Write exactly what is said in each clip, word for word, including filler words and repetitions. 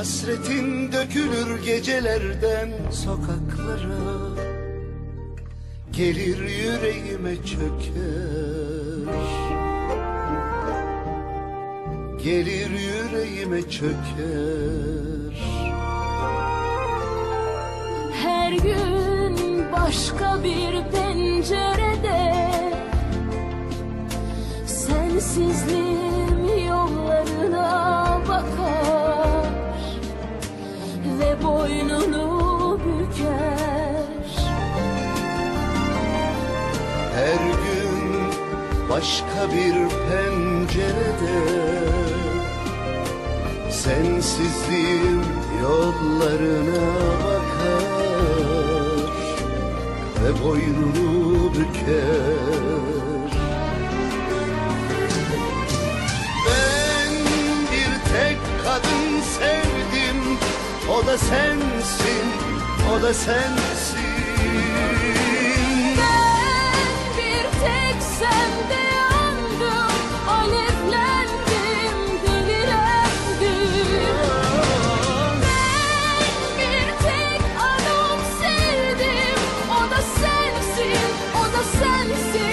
Hasretin dökülür gecelerden sokaklara, gelir yüreğime çöker, gelir yüreğime çöker. Her gün başka bir pencerede sensizliğim yollarına bakar ve boynunu büker. Her gün başka bir pencerede sensizliğim yollarına bakar ve boynunu büker. Ben bir tek kadın sevdim, o da sensin, o da sensin. Ben bir tek sende yandım, alevlendim, delilendim. Ben bir tek adam sevdim, o da sensin, o da sensin.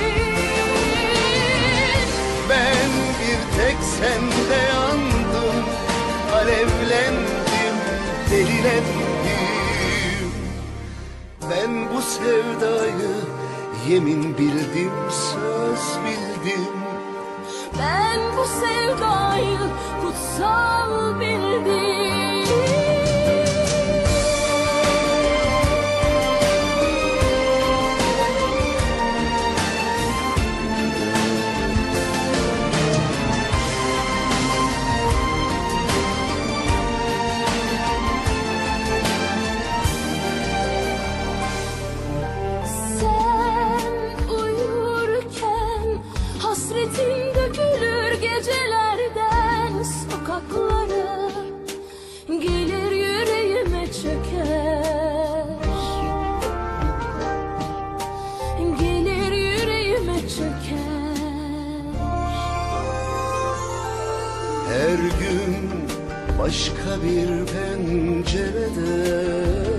Ben bir tek sende yandım, alevlendim, delilendim. Ben bu sevdayı yemin bildim, söz bildim. Ben bu sevdayı kutsal bildim. Hasretin dökülür gecelerden sokaklara, gelir yüreğime çöker, gelir yüreğime çöker. Her gün başka bir pencerede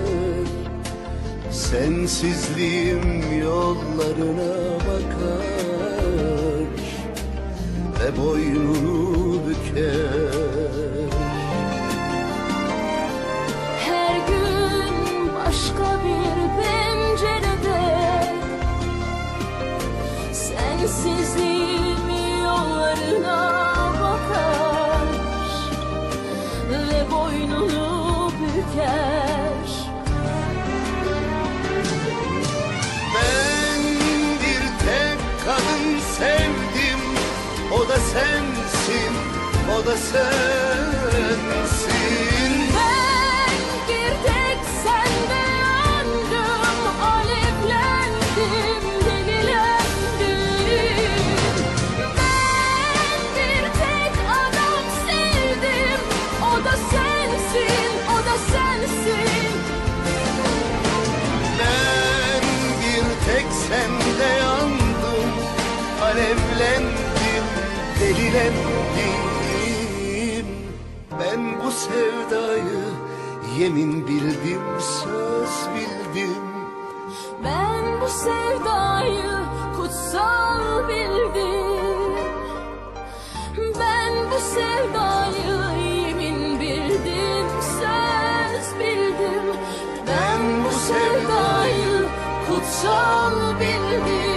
sensizliğim yollarına bakar ve boynunu büker. Her gün başka bir pencerede sensizliğim yollarına bakar ve boynunu büker. Ben bir tek kadın sevdim, o da sensin, o da sensin. Ben bir tek sende yandım, alevlendim, delilendim. Ben bir tek adam sevdim, o da sensin, o da sensin. Ben bir tek sende yandım, alevlendim, delilendim. Ben bu sevdayı yemin bildim, söz bildim. Ben bu sevdayı kutsal bildim. Ben bu sevdayı yemin bildim, söz bildim. Ben bu sevdayı kutsal bildim.